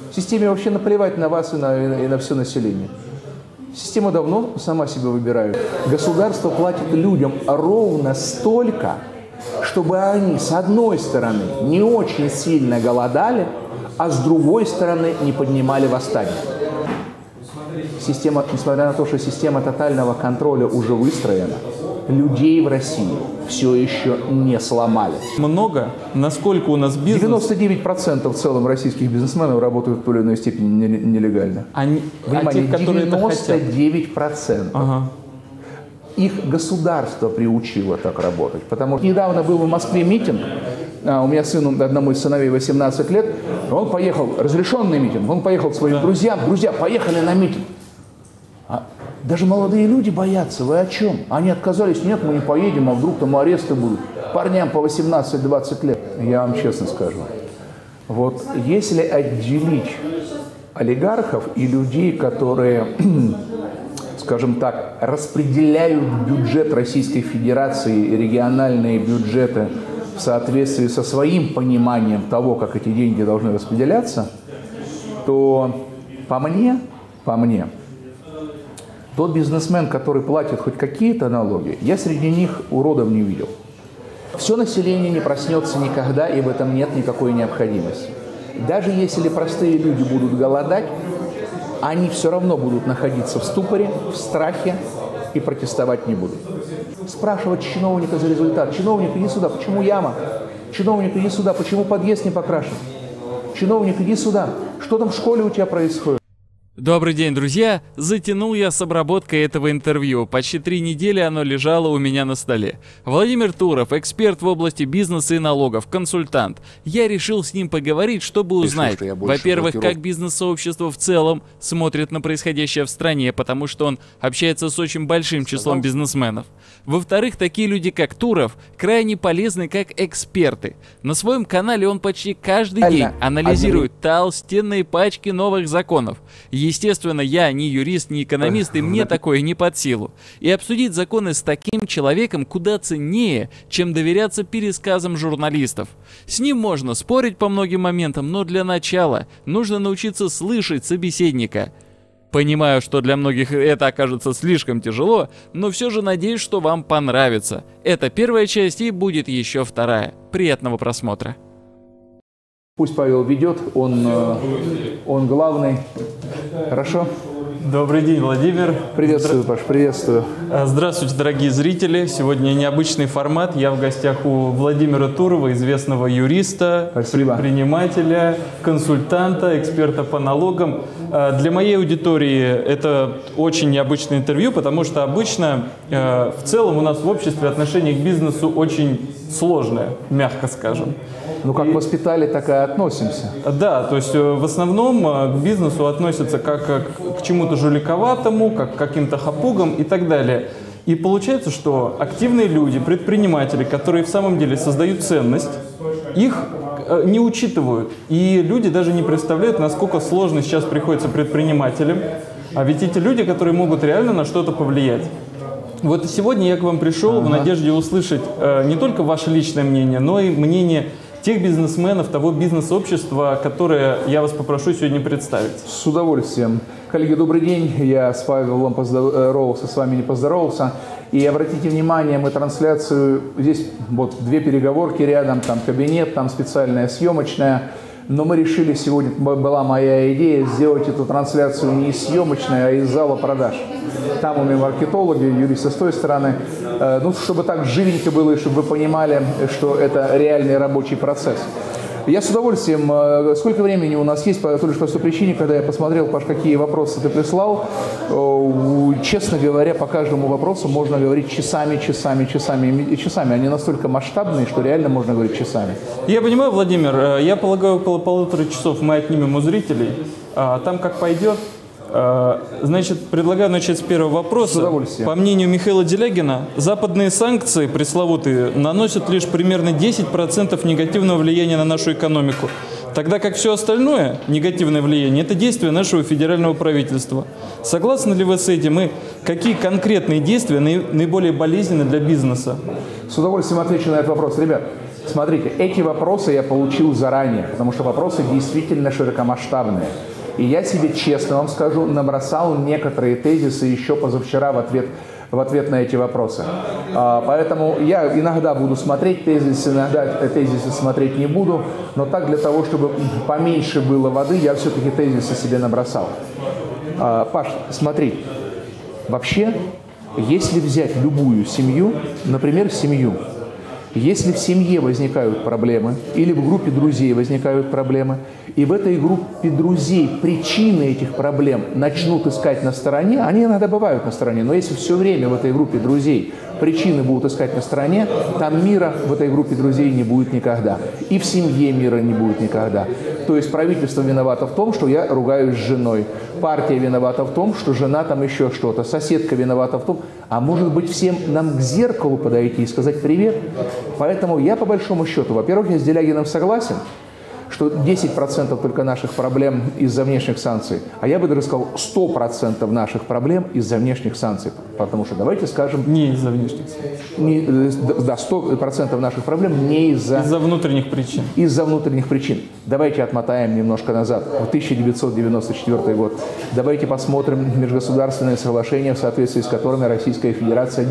Системе вообще наплевать на вас и на все население. Система давно сама себя выбирает. Государство платит людям ровно столько, чтобы они, с одной стороны, не очень сильно голодали, а с другой стороны, не поднимали восстание. Система, несмотря на то, что система тотального контроля уже выстроена, людей в России все еще не сломали. Много? Насколько у нас бизнес? 99% в целом российских бизнесменов работают в той или иной степени нелегально. Внимание, тех, которые 99%. Ага. Их государство приучило так работать. Потому что недавно был в Москве митинг. У меня сыну, одному из сыновей 18 лет, он поехал, разрешенный митинг, он поехал к своим друзьям. Друзья, поехали на митинг. Даже молодые люди боятся. Вы о чем? Они отказались. Нет, мы не поедем, а вдруг там аресты будут. Парням по 18-20 лет. Я вам честно скажу. Вот если отделить олигархов и людей, которые, скажем так, распределяют бюджет Российской Федерации, региональные бюджеты в соответствии со своим пониманием того, как эти деньги должны распределяться, то по мне, тот бизнесмен, который платит хоть какие-то налоги, я среди них уродов не видел. Все население не проснется никогда, и в этом нет никакой необходимости. Даже если простые люди будут голодать, они все равно будут находиться в ступоре, в страхе и протестовать не будут. Спрашивать чиновника за результат. Чиновник, иди сюда, почему яма? Чиновник, иди сюда, почему подъезд не покрашен? Чиновник, иди сюда, что там в школе у тебя происходит? Добрый день, друзья! Затянул я с обработкой этого интервью. Почти 3 недели оно лежало у меня на столе. Владимир Туров, эксперт в области бизнеса и налогов, консультант. Я решил с ним поговорить, чтобы узнать, во-первых, как бизнес-сообщество в целом смотрит на происходящее в стране, потому что он общается с очень большим числом бизнесменов. Во-вторых, такие люди, как Туров, крайне полезны как эксперты. На своем канале он почти каждый день анализирует толстенные пачки новых законов. Естественно, я не юрист, не экономист, и мне такое не под силу. И обсудить законы с таким человеком куда ценнее, чем доверяться пересказам журналистов. С ним можно спорить по многим моментам, но для начала нужно научиться слышать собеседника. Понимаю, что для многих это окажется слишком тяжело, но все же надеюсь, что вам понравится. Это первая часть и будет еще вторая. Приятного просмотра. Пусть Павел ведет, он главный. Хорошо? Добрый день, Владимир. Приветствую, Паш, приветствую. Здравствуйте, дорогие зрители. Сегодня необычный формат. Я в гостях у Владимира Турова, известного юриста, предпринимателя, консультанта, эксперта по налогам. Для моей аудитории это очень необычное интервью, потому что обычно в целом у нас в обществе отношение к бизнесу очень сложное, мягко скажем. Ну, как воспитали, так и относимся. Да, то есть в основном к бизнесу относятся как к чему-то жуликоватому, как к каким-то хапугам и так далее. И получается, что активные люди, предприниматели, которые в самом деле создают ценность, их не учитывают. И люди даже не представляют, насколько сложно сейчас приходится предпринимателям. А ведь эти люди, которые могут реально на что-то повлиять. Вот сегодня я к вам пришел в надежде услышать не только ваше личное мнение, но и мнение тех бизнесменов, того бизнес-общества, которое я вас попрошу сегодня представить. С удовольствием. Коллеги, добрый день. Я с Павелом поздоровался, с вами не поздоровался. И обратите внимание, мы трансляцию, здесь вот 2 переговорки рядом, там кабинет, там специальная съемочная. Но мы решили сегодня, была моя идея, сделать эту трансляцию не из съемочной, а из зала продаж. Там у меня маркетологи, юристы с той стороны. Ну, чтобы так живенько было, и чтобы вы понимали, что это реальный рабочий процесс. Я с удовольствием, сколько времени у нас есть, только по той причине, когда я посмотрел, Паш, какие вопросы ты прислал, честно говоря, по каждому вопросу можно говорить часами. Они настолько масштабные, что реально можно говорить часами. Я понимаю, Владимир, я полагаю, около 1,5 часа мы отнимем у зрителей. Там как пойдет. Значит, предлагаю начать с первого вопроса. По мнению Михаила Делягина, западные санкции, пресловутые, наносят лишь примерно 10% негативного влияния на нашу экономику, тогда как все остальное, негативное влияние, это действия нашего федерального правительства. Согласны ли вы с этим и какие конкретные действия наиболее болезненны для бизнеса? С удовольствием отвечу на этот вопрос. Ребят, Смотрите, эти вопросы я получил заранее, потому что вопросы действительно широкомасштабные. И я себе, честно вам скажу, набросал некоторые тезисы еще позавчера в ответ на эти вопросы. Поэтому я иногда буду смотреть тезисы, иногда тезисы смотреть не буду, но так для того, чтобы поменьше было воды, я все-таки тезисы себе набросал. Паш, смотри, вообще, если взять любую семью, например, семью, если в семье возникают проблемы, или в группе друзей возникают проблемы, и в этой группе друзей причины этих проблем начнут искать на стороне, они иногда бывают на стороне, но если все время в этой группе друзей причины будут искать на стороне, там мира в этой группе друзей не будет никогда. И в семье мира не будет никогда. То есть правительство виновато в том, что я ругаюсь с женой. Партия виновата в том, что жена там еще что-то. Соседка виновата в том. А может быть, всем нам к зеркалу подойти и сказать привет? Поэтому я по большому счету, во-первых, я с Делягиным согласен, что 10% только наших проблем из-за внешних санкций, а я бы даже сказал 100% наших проблем из-за внешних санкций. Потому что, давайте скажем... Не из-за внешних санкций. Да, 100% наших проблем не из-за... Из-за внутренних причин. Из-за внутренних причин. Давайте отмотаем немножко назад, в 1994 год. Давайте посмотрим межгосударственные соглашения, в соответствии с которыми Российская Федерация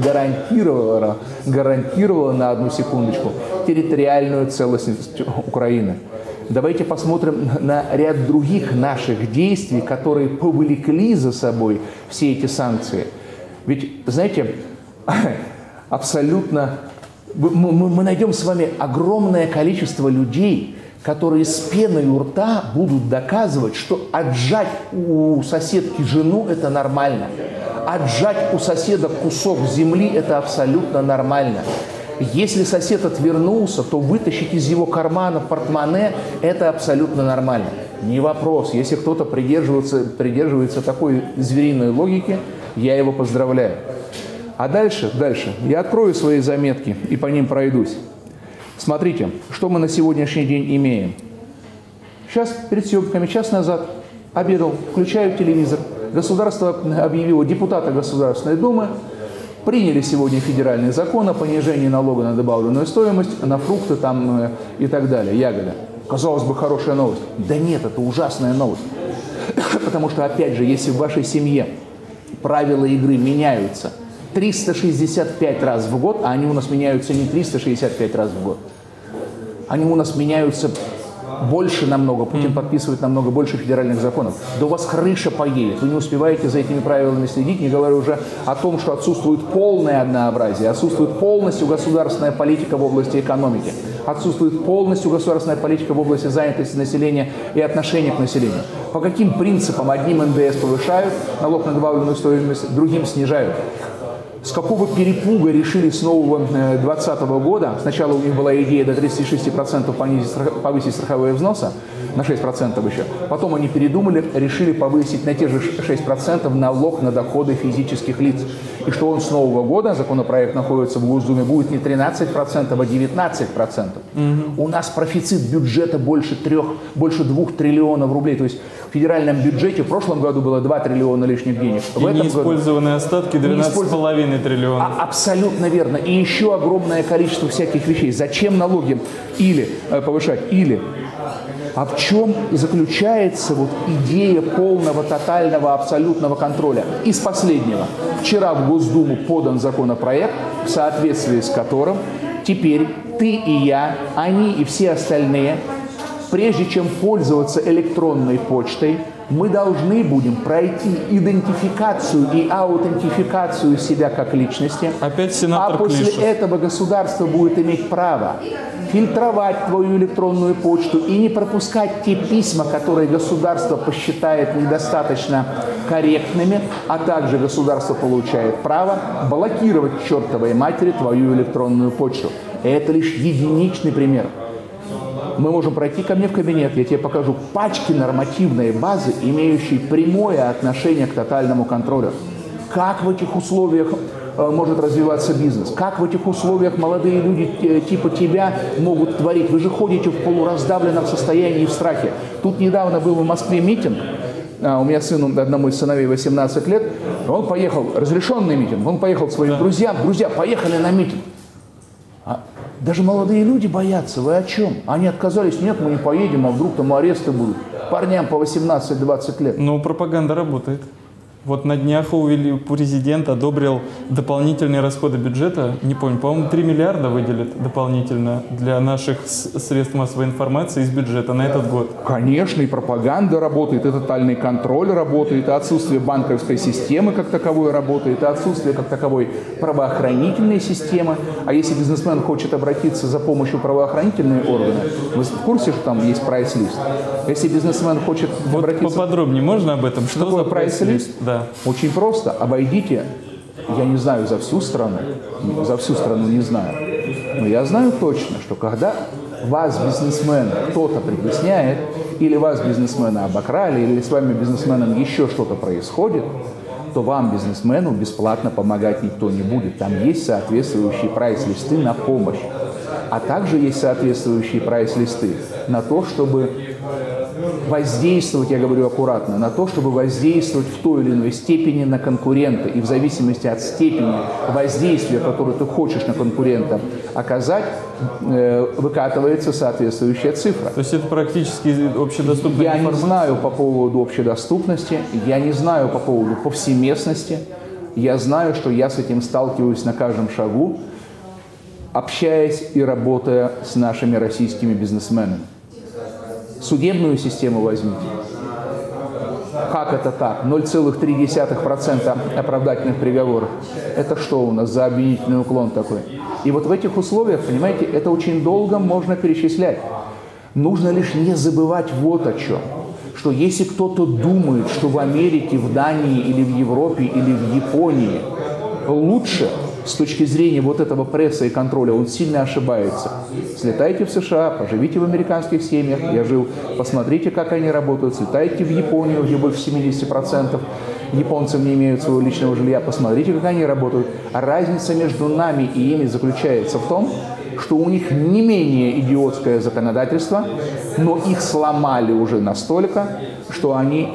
гарантировала на одну секундочку территориальную целостность Украины. Давайте посмотрим на ряд других наших действий, которые повлекли за собой все эти санкции. Ведь, знаете, абсолютно... Мы найдем с вами огромное количество людей, которые с пеной у рта будут доказывать, что отжать у соседки жену – это нормально. Отжать у соседа кусок земли – это абсолютно нормально. Если сосед отвернулся, то вытащить из его кармана портмоне – это абсолютно нормально. Не вопрос. Если кто-то придерживается такой звериной логики, я его поздравляю. А дальше, я открою свои заметки и по ним пройдусь. Смотрите, что мы на сегодняшний день имеем. Сейчас, перед съемками, час назад, обедал, включаю телевизор. Государство объявило, депутаты Государственной Думы приняли сегодня федеральный закон о понижении налога на добавленную стоимость, на фрукты там и так далее, ягоды. Казалось бы, хорошая новость. Да нет, это ужасная новость. Потому что, опять же, если в вашей семье правила игры меняются 365 раз в год, а они у нас меняются не 365 раз в год, они у нас меняются больше намного, Путин подписывает намного больше федеральных законов. Да у вас крыша поедет, вы не успеваете за этими правилами следить, не говоря уже о том, что отсутствует полное однообразие, отсутствует полностью государственная политика в области экономики, отсутствует полностью государственная политика в области занятости населения и отношения к населению. По каким принципам одним НДС повышают, налог на добавленную стоимость, другим снижают? С какого перепуга решили с нового 2020 года, сначала у них была идея до 36% повысить страховые взносы, на 6% еще, потом они передумали, решили повысить на те же 6% налог на доходы физических лиц. И что он с нового года, законопроект находится в Госдуме, будет не 13%, а 19%. У нас профицит бюджета больше 2 триллионов рублей, то есть в федеральном бюджете в прошлом году было 2 триллиона лишних денег. И неиспользованные остатки 12,5 триллионов. Абсолютно верно. И еще огромное количество всяких вещей. Зачем налоги повышать? А в чем заключается вот идея полного, тотального, абсолютного контроля? Из последнего. Вчера в Госдуму подан законопроект, в соответствии с которым теперь ты и я, они и все остальные, прежде чем пользоваться электронной почтой, мы должны будем пройти идентификацию и аутентификацию себя как личности. Опять сенатор после Клишев. этого государство будет иметь право фильтровать твою электронную почту и не пропускать те письма, которые государство посчитает недостаточно корректными, а также государство получает право блокировать к чертовой матери твою электронную почту. Это лишь единичный пример. Мы можем пройти ко мне в кабинет, я тебе покажу пачки нормативной базы, имеющие прямое отношение к тотальному контролю. Как в этих условиях может развиваться бизнес? Как в этих условиях молодые люди типа тебя могут творить? Вы же ходите в полураздавленном состоянии и в страхе. Тут недавно был в Москве митинг. У меня сыну, одному из сыновей 18 лет, он поехал, разрешенный митинг, он поехал к своим друзьям. Друзья, поехали на митинг. Даже молодые люди боятся. Вы о чем? Они отказались. Нет, мы не поедем, а вдруг там аресты будут. Парням по 18-20 лет. Но пропаганда работает. Вот на днях президент одобрил дополнительные расходы бюджета. Не помню, по-моему, 3 миллиарда выделят дополнительно для наших средств массовой информации из бюджета на этот год. Конечно, и пропаганда работает, и тотальный контроль работает, и отсутствие банковской системы как таковой работает, и отсутствие как таковой правоохранительной системы. А если бизнесмен хочет обратиться за помощью в правоохранительные органы, вы в курсе, что там есть прайс-лист? Если бизнесмен хочет обратиться... Вот поподробнее можно об этом? Что такое прайс-лист? Да. Очень просто. Обойдите, я не знаю за всю страну не знаю, но я знаю точно, что когда вас, бизнесмена, кто-то притесняет, или вас, бизнесмена, обокрали, или с вами, бизнесменом, еще что-то происходит, то вам, бизнесмену, бесплатно помогать никто не будет. Там есть соответствующие прайс-листы на помощь. А также есть соответствующие прайс-листы на то, чтобы воздействовать, я говорю аккуратно, на то, чтобы воздействовать в той или иной степени на конкурента. И в зависимости от степени воздействия, которое ты хочешь на конкурента оказать, выкатывается соответствующая цифра. То есть это практически общедоступная информация? Я не знаю по поводу общедоступности, я не знаю по поводу повсеместности. Я знаю, что я с этим сталкиваюсь на каждом шагу, общаясь и работая с нашими российскими бизнесменами. Судебную систему возьмите. Как это так? 0,3% оправдательных приговоров. Это что у нас за обвинительный уклон такой? И вот в этих условиях, понимаете, это очень долго можно перечислять. Нужно лишь не забывать вот о чем. Что если кто-то думает, что в Америке, в Дании или в Европе или в Японии лучше с точки зрения вот этого пресса и контроля, он сильно ошибается. Слетайте в США, поживите в американских семьях, я жил, посмотрите, как они работают, слетайте в Японию, где больше 70% японцев не имеют своего личного жилья, посмотрите, как они работают. А разница между нами и ими заключается в том, что у них не менее идиотское законодательство, но их сломали уже настолько, что они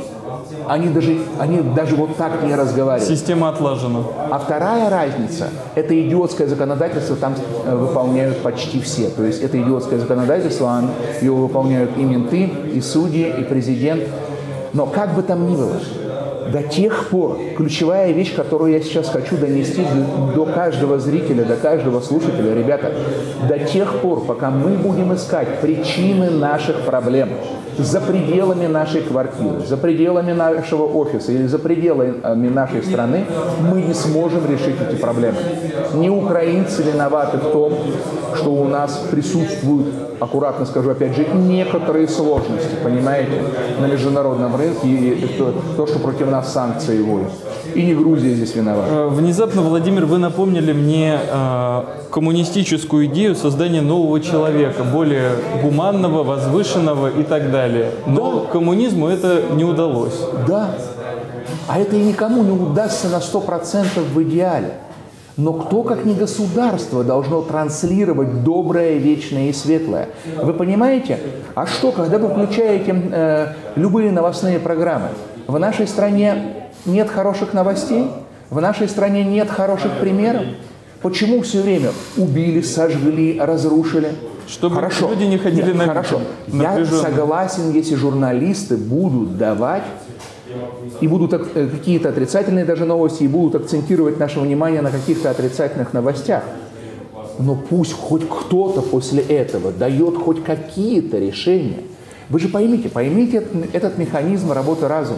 даже вот так не разговаривают. Система отлажена. А вторая разница – это идиотское законодательство, там выполняют почти все. То есть это идиотское законодательство, его выполняют и менты, и судьи, и президент. Но как бы там ни было, до тех пор, ключевая вещь, которую я сейчас хочу донести до каждого зрителя, до каждого слушателя, ребята, до тех пор, пока мы будем искать причины наших проблем за пределами нашей квартиры, за пределами нашего офиса или за пределами нашей страны, мы не сможем решить эти проблемы. Не украинцы виноваты в том, что у нас присутствуют, аккуратно скажу опять же, некоторые сложности, понимаете, на международном рынке и то, что против нас санкции вводят. И не Грузия здесь виновата. Внезапно, Владимир, вы напомнили мне коммунистическую идею создания нового человека, более гуманного, возвышенного и так далее. Но да. Коммунизму это не удалось. Да. А это и никому не удастся на 100% в идеале. Но кто, как не государство, должно транслировать доброе, вечное и светлое? Вы понимаете? А что, когда вы включаете любые новостные программы? В нашей стране нет хороших новостей? В нашей стране нет хороших примеров? Почему все время убили, сожгли, разрушили? Чтобы хорошо. Люди не ходили на хорошо. Я согласен, если журналисты будут давать и будут какие-то отрицательные даже новости, и будут акцентировать наше внимание на каких-то отрицательных новостях. Но пусть хоть кто-то после этого дает хоть какие-то решения. Вы же поймите этот механизм работы разума.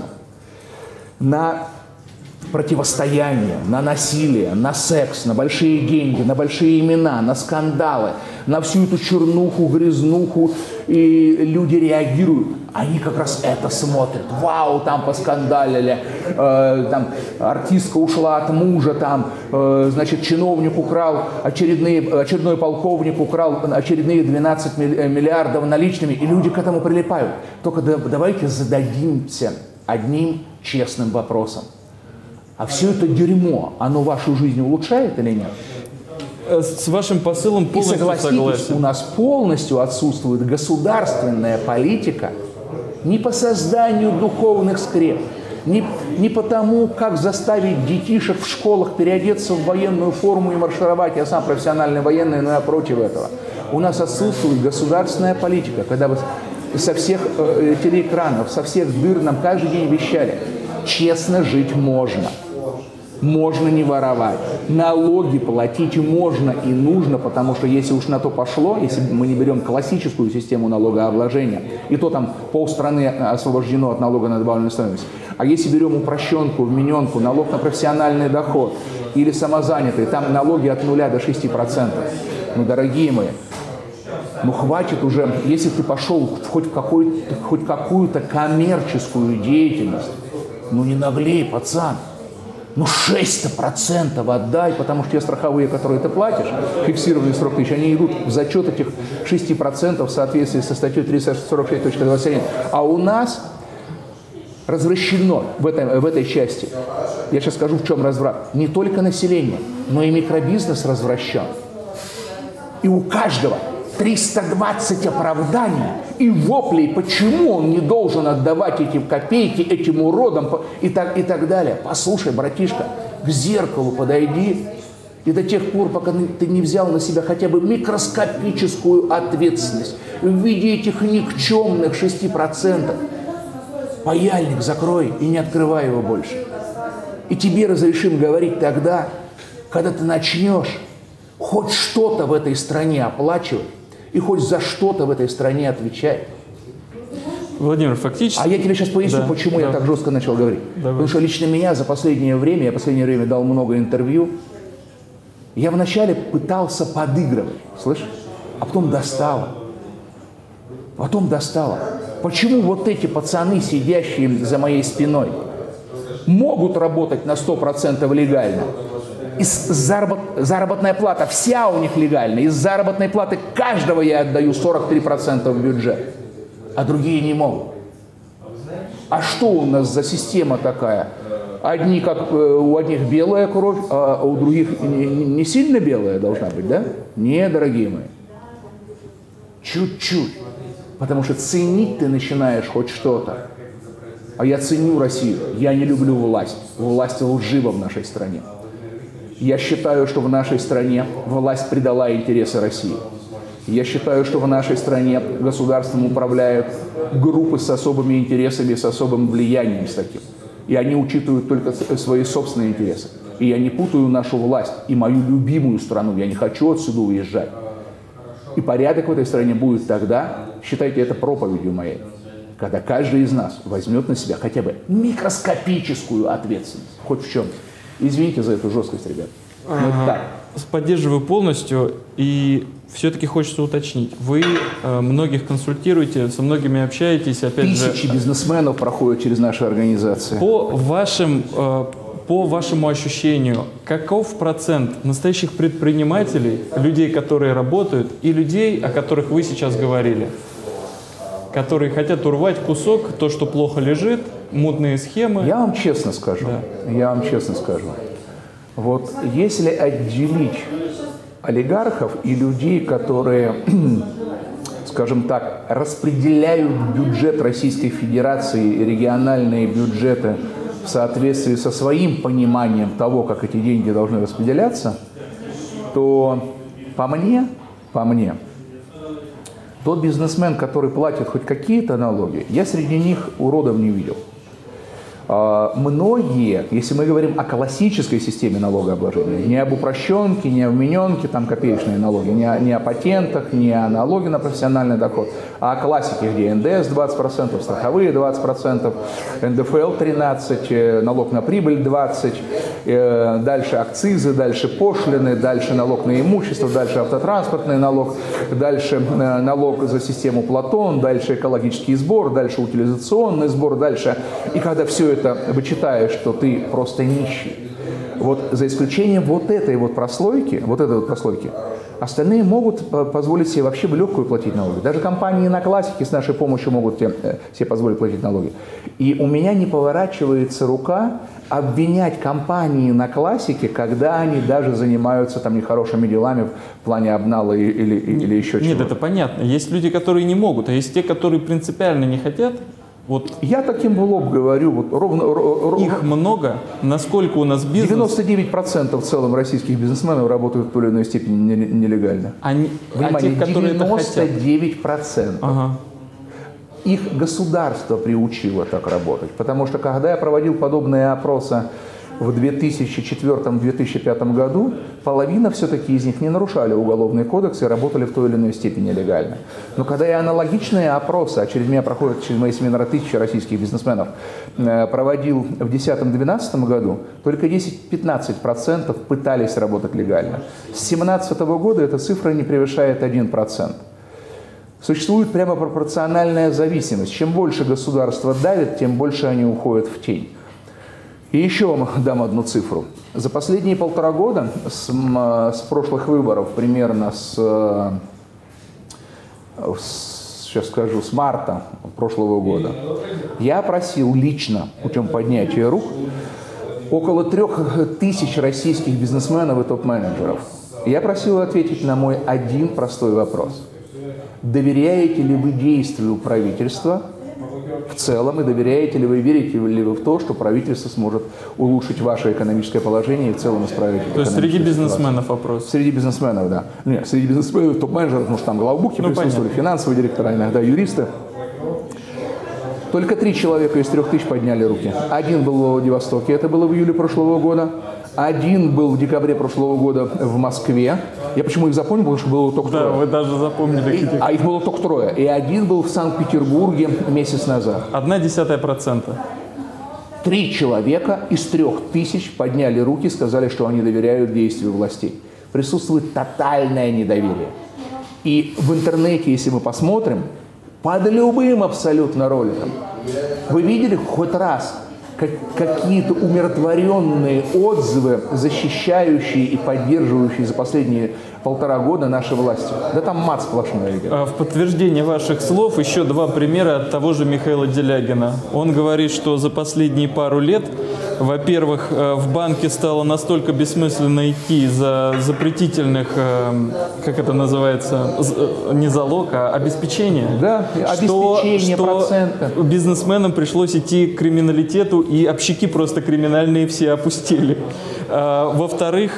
На противостояние, на насилие, на секс, на большие деньги, на большие имена, на скандалы, на всю эту чернуху, грязнуху, и люди реагируют. Они как раз это смотрят. Вау, там поскандалили, там артистка ушла от мужа, там, значит, чиновник украл, очередной полковник украл очередные 12 миллиардов наличными, и люди к этому прилипают. Только давайте зададимся одним честным вопросом. А все это дерьмо, оно вашу жизнь улучшает или нет? С вашим посылом полностью согласен. И согласен. У нас полностью отсутствует государственная политика не по созданию духовных скреп, Не потому, как заставить детишек в школах переодеться в военную форму и маршировать. Я сам профессиональный военный, но я против этого. У нас отсутствует государственная политика, когда вы со всех телеэкранов, со всех дыр нам каждый день вещали. Честно жить можно. Можно не воровать. Налоги платить можно и нужно, потому что если уж на то пошло, если мы не берем классическую систему налогообложения, и то там полстраны освобождено от налога на добавленную стоимость. А если берем упрощенку, вмененку, налог на профессиональный доход или самозанятый, там налоги от 0 до 6%. Ну, дорогие мои, ну хватит уже, если ты пошел хоть в какую-то коммерческую деятельность, ну не наглей, пацан. Ну 6% отдай, потому что те страховые, которые ты платишь, фиксированный срок тысяч, они идут в зачет этих 6% в соответствии со статьей 346.21. А у нас развращено в этой части, я сейчас скажу, в чем разврат, не только население, но и микробизнес развращен. И у каждого 320 оправданий и воплей, почему он не должен отдавать эти копейки этим уродам и так далее. Послушай, братишка, к зеркалу подойди, и до тех пор, пока ты не взял на себя хотя бы микроскопическую ответственность в виде этих никчемных 6%, паяльник закрой и не открывай его больше. И тебе разрешим говорить тогда, когда ты начнешь хоть что-то в этой стране оплачивать, и хоть за что-то в этой стране отвечать. Владимир, фактически... А я тебе сейчас поясню, почему я так жестко начал говорить. Потому что лично меня я последнее время дал много интервью. Я вначале пытался подыгрывать, слышишь? А потом достало. Почему вот эти пацаны, сидящие за моей спиной, могут работать на 100% легально? Заработная плата вся у них легальная. Из заработной платы каждого я отдаю 43% в бюджет, а другие не могут. А что у нас за система такая? Одни, как у одних белая кровь, а у других не сильно белая должна быть, да? Не, дорогие мои. Чуть-чуть. Потому что ценить ты начинаешь хоть что-то. А я ценю Россию. Я не люблю власть. Власть лжива в нашей стране. Я считаю, что в нашей стране власть предала интересы России. Я считаю, что в нашей стране государством управляют группы с особыми интересами, с особым влиянием с таким. И они учитывают только свои собственные интересы. И я не путаю нашу власть и мою любимую страну. Я не хочу отсюда уезжать. И порядок в этой стране будет тогда, считайте это проповедью моей, когда каждый из нас возьмет на себя хотя бы микроскопическую ответственность. Хоть в чем-то. Извините за эту жесткость, ребят. Так. Поддерживаю полностью, и все-таки хочется уточнить. Вы многих консультируете, со многими общаетесь, опять же... Тысячи бизнесменов проходят через наши организации. По вашему ощущению, каков процент настоящих предпринимателей, людей, которые работают, и людей, о которых вы сейчас говорили, которые хотят урвать кусок, то, что плохо лежит, мутные схемы? Я вам честно скажу. Вот если отделить олигархов и людей, которые, скажем так, распределяют бюджет Российской Федерации и региональные бюджеты в соответствии со своим пониманием того, как эти деньги должны распределяться, то по мне, тот бизнесмен, который платит хоть какие-то налоги, я среди них уродов не видел. Многие, если мы говорим о классической системе налогообложения, не об упрощенке, не о вмененке, там копеечные налоги, не о патентах, не о налоге на профессиональный доход, а о классике, где НДС 20%, страховые 20%, НДФЛ 13%, налог на прибыль 20%, дальше акцизы, дальше пошлины, дальше налог на имущество, дальше автотранспортный налог, дальше налог за систему Платон, дальше экологический сбор, дальше утилизационный сбор, дальше. И когда все это вычитаешь, что ты просто нищий. Вот за исключением вот этой прослойки, остальные могут позволить себе вообще в легкую платить налоги. Даже компании на классике с нашей помощью могут себе позволить платить налоги. И у меня не поворачивается рука обвинять компании на классике, когда они даже занимаются там нехорошими делами в плане обнала или еще чего-то. Нет, это понятно. Есть люди, которые не могут, а есть те, которые принципиально не хотят Вот Я таким в лоб говорю, вот ровно. их много, насколько у нас бизнес... 99% в целом российских бизнесменов работают в той или иной степени нелегально. Внимание, тех, которые это хотят. 99%. Ага. Их государство приучило так работать. Потому что когда я проводил подобные опросы в 2004-2005 году, половина все-таки из них не нарушали уголовный кодекс и работали в той или иной степени легально. Но когда я аналогичные опросы, а через меня проходят через мои семинары тысячи российских бизнесменов, проводил в 2010-2012 году, только 10-15% пытались работать легально. С 2017 года эта цифра не превышает 1%. Существует прямо пропорциональная зависимость. Чем больше государство давит, тем больше они уходят в тень. И еще вам дам одну цифру. За последние 1,5 года с прошлых выборов, примерно сейчас скажу, с марта прошлого года, я опросил лично путем поднятия рук около 3000 российских бизнесменов и топ-менеджеров. Я просил ответить на мой один простой вопрос. Доверяете ли вы действию правительства в целом, и доверяете ли вы, верите ли вы в то, что правительство сможет улучшить ваше экономическое положение и в целом исправить экономическую То есть среди бизнесменов ситуацию? вопрос? Среди бизнесменов, да. Нет, среди бизнесменов, топ-менеджеров, потому что там главбухи присутствовали, финансовые директора, иногда юристы. Только 3 человека из 3000 подняли руки. Один был в Владивостоке, это было в июле прошлого года. Один был в декабре прошлого года в Москве. Я почему их запомнил, потому что было только 3. Да, вы даже запомнили. А их было только 3. И один был в Санкт-Петербурге месяц назад. 0,1%. 3 человека из 3000 подняли руки, сказали, что они доверяют действию властей. Присутствует тотальное недоверие. И в интернете, если мы посмотрим, под любым абсолютно роликом, вы видели хоть раз какие-то умиротворенные отзывы, защищающие и поддерживающие за последние 1,5 года наши власти? Да там мат сплошной. В подтверждение ваших слов еще 2 примера от того же Михаила Делягина. Он говорит, что за последние пару лет, во-первых, в банке стало настолько бессмысленно идти из-за запретительных, как это называется, не залог, а обеспечение. Да, обеспечение процента. Что бизнесменам пришлось идти к криминалитету, и общаки просто криминальные все опустили. Во-вторых,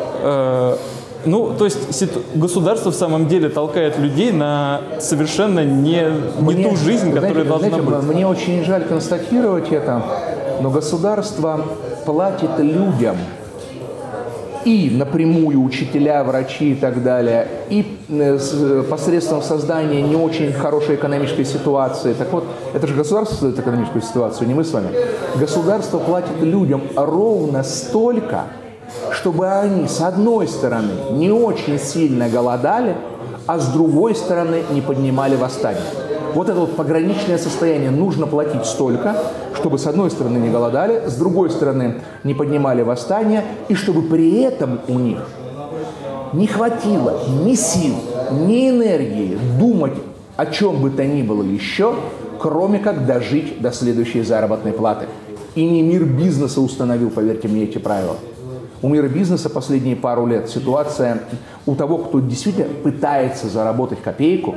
то есть государство в самом деле толкает людей на совершенно не ту жизнь, которая должна быть. Мне очень жаль констатировать это, но государство платит людям и напрямую учителя, врачи и так далее, и посредством создания не очень хорошей экономической ситуации. Так вот, это же государство создает экономическую ситуацию, не мы с вами. Государство платит людям ровно столько, чтобы они, с одной стороны, не очень сильно голодали, а с другой стороны, не поднимали восстание. Вот это вот пограничное состояние. Нужно платить столько, чтобы с одной стороны не голодали, с другой стороны не поднимали восстание, и чтобы при этом у них не хватило ни сил, ни энергии думать о чем бы то ни было еще, кроме как дожить до следующей заработной платы. И не мир бизнеса установил, поверьте мне, эти правила. У мира бизнеса последние пару лет ситуация у того, кто действительно пытается заработать копейку,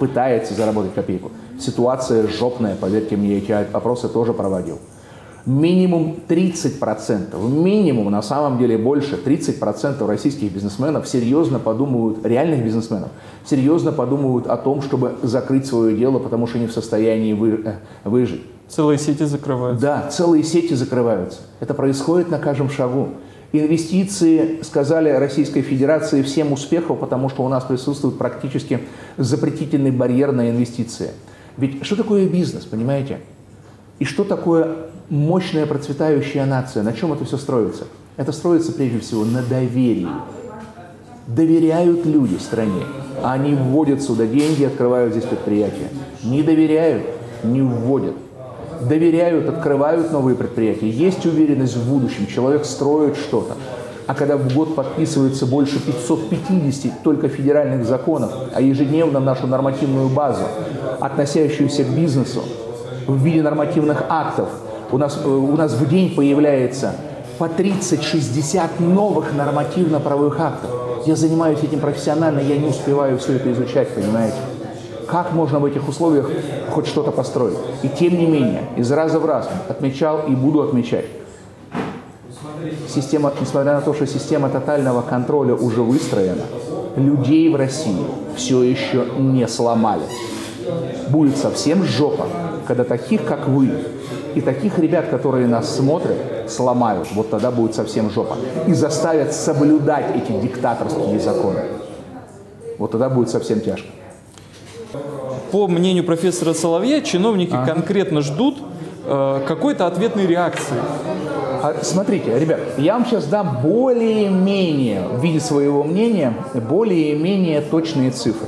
ситуация жопная, поверьте мне, эти опросы тоже проводил. Минимум 30%, минимум, на самом деле больше, 30% российских бизнесменов серьезно подумывают, реальных бизнесменов, серьезно подумывают о том, чтобы закрыть свое дело, потому что не в состоянии выжить. Целые сети закрываются. Да, целые сети закрываются. Это происходит на каждом шагу. Инвестиции, сказали Российской Федерации, всем успехов, потому что у нас присутствует практически запретительный барьер на инвестиции. Ведь что такое бизнес, понимаете? И что такое мощная процветающая нация? На чем это все строится? Это строится прежде всего на доверии. Доверяют люди стране, а они вводят сюда деньги, открывают здесь предприятия. Не доверяют, не вводят. Доверяют, открывают новые предприятия. Есть уверенность в будущем, человек строит что-то. А когда в год подписывается больше 550 только федеральных законов, а ежедневно нашу нормативную базу, относящуюся к бизнесу, в виде нормативных актов, у нас в день появляется по 30-60 новых нормативно-правовых актов. Я занимаюсь этим профессионально, я не успеваю все это изучать, понимаете? Как можно в этих условиях хоть что-то построить? И тем не менее, из раза в раз отмечал и буду отмечать. Система, несмотря на то, что система тотального контроля уже выстроена, людей в России все еще не сломали. Будет совсем жопа, когда таких, как вы, и таких ребят, которые нас смотрят, сломают. Вот тогда будет совсем жопа. И заставят соблюдать эти диктаторские законы. Вот тогда будет совсем тяжко. По мнению профессора Соловья, чиновники конкретно ждут какой-то ответной реакции. Смотрите, ребят, я вам сейчас дам более-менее, в виде своего мнения, более-менее точные цифры.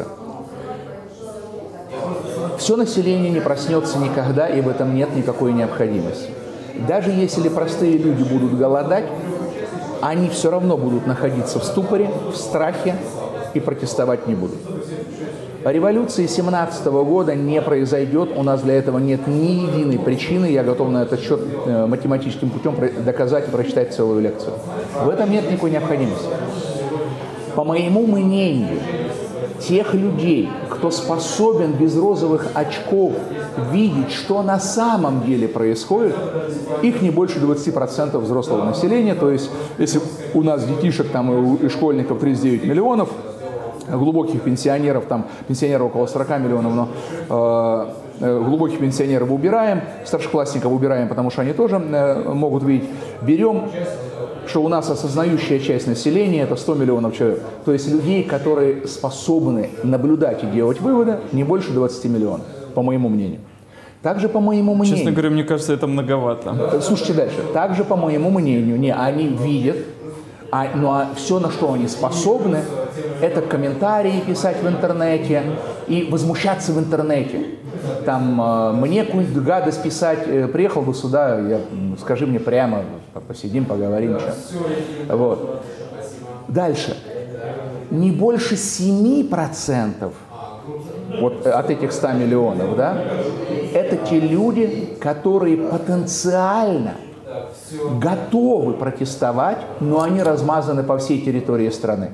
Все население не проснется никогда, и в этом нет никакой необходимости. Даже если простые люди будут голодать, они все равно будут находиться в ступоре, в страхе и протестовать не будут. Революции 17 года не произойдет, у нас для этого нет ни единой причины, я готов на этот счет математическим путем доказать и прочитать целую лекцию. В этом нет никакой необходимости. По моему мнению, тех людей, кто способен без розовых очков видеть, что на самом деле происходит, их не больше 20% взрослого населения, то есть если у нас детишек там, и школьников 39 миллионов, глубоких пенсионеров, там пенсионеров около 40 миллионов, но глубоких пенсионеров убираем, старшеклассников убираем, потому что они тоже могут видеть. Берем, что у нас осознающая часть населения – это 100 миллионов человек. То есть людей, которые способны наблюдать и делать выводы, не больше 20 миллионов, по моему мнению. Также, по моему мнению… Честно говоря, мне кажется, это многовато. Слушайте дальше. Также, по моему мнению, они видят, но все, на что они способны, это комментарии писать в интернете и возмущаться в интернете. Там, мне какую-нибудь гадость писать, приехал бы сюда, скажи мне прямо, посидим, поговорим. Вот. Дальше. Не больше 7% вот от этих 100 миллионов, да, это те люди, которые потенциально готовы протестовать, но они размазаны по всей территории страны.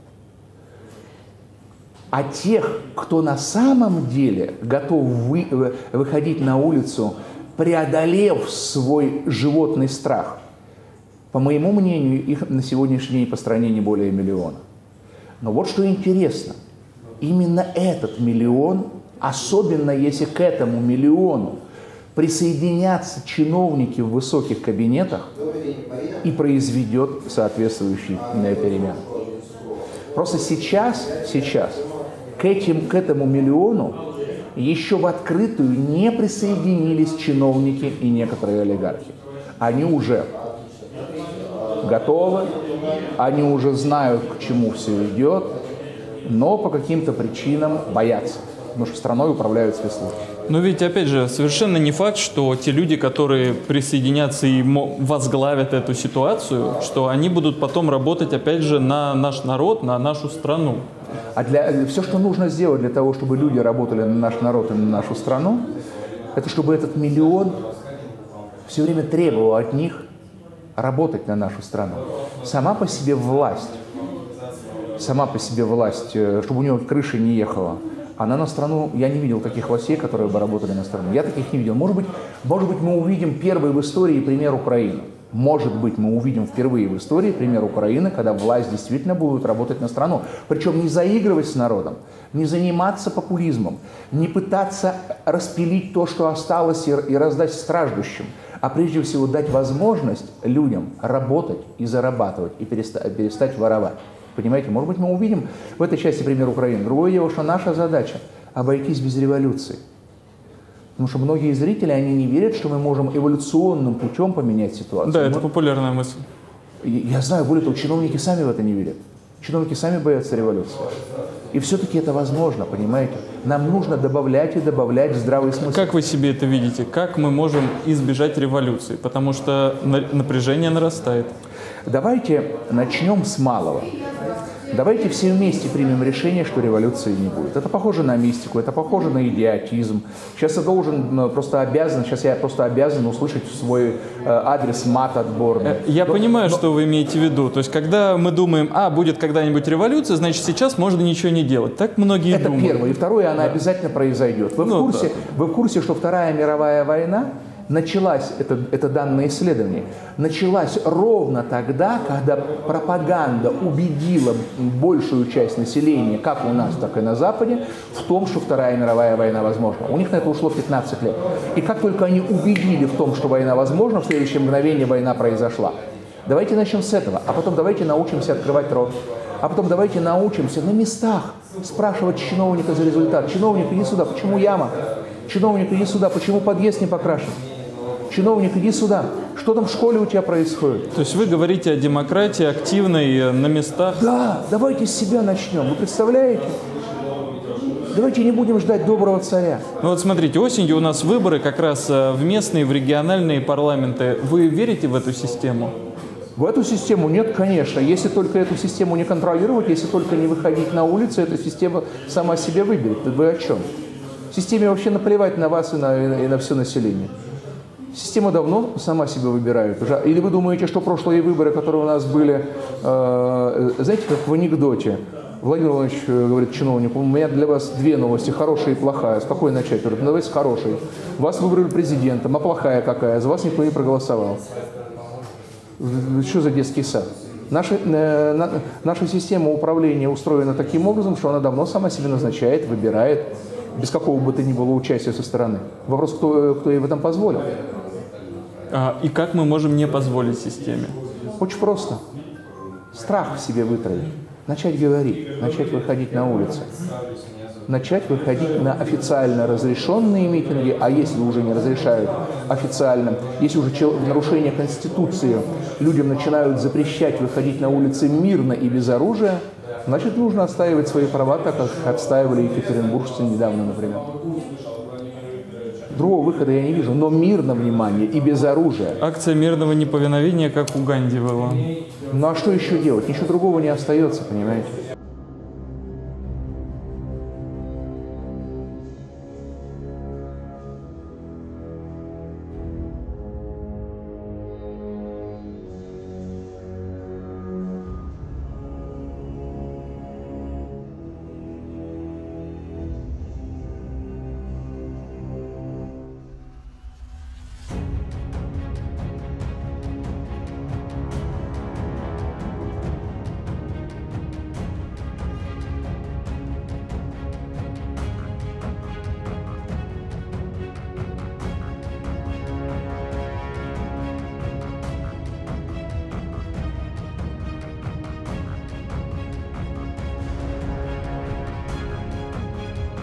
А тех, кто на самом деле готов выходить на улицу, преодолев свой животный страх, по моему мнению, их на сегодняшний день по стране не более миллиона. Но вот что интересно, именно этот миллион, особенно если к этому миллиону присоединятся чиновники в высоких кабинетах, и произведет соответствующие перемены. Просто сейчас к этому миллиону еще в открытую не присоединились чиновники и некоторые олигархи. Они уже готовы, они уже знают, к чему все идет, но по каким-то причинам боятся, потому что страной управляют спецслужбы. Но ведь, опять же, совершенно не факт, что те люди, которые присоединятся и возглавят эту ситуацию, что они будут потом работать, опять же, на наш народ, на нашу страну. Все, что нужно сделать для того, чтобы люди работали на наш народ и на нашу страну, это чтобы этот миллион все время требовал от них работать на нашу страну. Сама по себе власть, чтобы у нее крыша не ехала, она на страну, я не видел таких властей, которые бы работали на страну. Я таких не видел. Может быть, мы увидим первый в истории пример Украины. Может быть, мы увидим впервые в истории пример Украины, когда власть действительно будет работать на страну. Причем не заигрывать с народом, не заниматься популизмом, не пытаться распилить то, что осталось, и раздать страждущим, а прежде всего дать возможность людям работать и зарабатывать, и перестать воровать. Понимаете, может быть, мы увидим в этой части пример Украины. Другое дело, что наша задача – обойтись без революции. Потому что многие зрители, они не верят, что мы можем эволюционным путем поменять ситуацию. Да, это популярная мысль. Я знаю, более того, чиновники сами в это не верят. Чиновники сами боятся революции. И все-таки это возможно, понимаете? Нам нужно добавлять и добавлять здравый смысл. Как вы себе это видите? Как мы можем избежать революции? Потому что напряжение нарастает. Давайте начнем с малого. Давайте все вместе примем решение, что революции не будет. Это похоже на мистику, это похоже на идиотизм. Сейчас я просто обязан услышать в свой адрес мат отборный. Я понимаю, что вы имеете в виду. То есть, когда мы думаем, будет когда-нибудь революция, значит, сейчас можно ничего не делать. Так многие это думают. Это первое. И второе, она обязательно произойдет. Вы в курсе, что Вторая мировая война началась, это данные исследований, началась ровно тогда, когда пропаганда убедила большую часть населения, как у нас, так и на Западе, в том, что Вторая мировая война возможна. У них на это ушло 15 лет. И как только они убедили в том, что война возможна, в следующее мгновение война произошла. Давайте начнем с этого, а потом давайте научимся открывать рот. А потом давайте научимся на местах спрашивать чиновника за результат. Чиновник, иди сюда, почему яма? Чиновник, иди сюда, почему подъезд не покрашен? Чиновник, иди сюда. Что там в школе у тебя происходит? То есть вы говорите о демократии активной на местах? Да, давайте с себя начнем. Вы представляете? Давайте не будем ждать доброго царя. Ну вот смотрите, осенью у нас выборы как раз в местные, в региональные парламенты. Вы верите в эту систему? В эту систему нет, конечно. Если только эту систему не контролировать, если только не выходить на улицу, эта система сама себя выберет. Вы о чем? Системе вообще наплевать на вас и на все население. Система давно сама себя выбирает. Или вы думаете, что прошлые выборы, которые у нас были, знаете, как в анекдоте, Владимир Владимирович говорит чиновнику: у меня для вас две новости, хорошая и плохая. С какой начать? Говорит, ну давайте с хорошей. Вас выбрали президентом, а плохая какая? За вас никто не проголосовал. Что за детский сад? Наша система управления устроена таким образом, что она давно сама себя назначает, выбирает, без какого бы то ни было участия со стороны. Вопрос, кто ей в этом позволил. И как мы можем не позволить системе? Очень просто. Страх в себе вытравить. Начать говорить, начать выходить на улицы. Начать выходить на официально разрешенные митинги, а если уже не разрешают официально, если уже в нарушение Конституции людям начинают запрещать выходить на улицы мирно и без оружия, значит, нужно отстаивать свои права, так как отстаивали екатеринбуржцы недавно, например. Другого выхода я не вижу, но мирно, внимание, и без оружия. Акция мирного неповиновения, как у Ганди была. Ну а что еще делать? Ничего другого не остается, понимаете?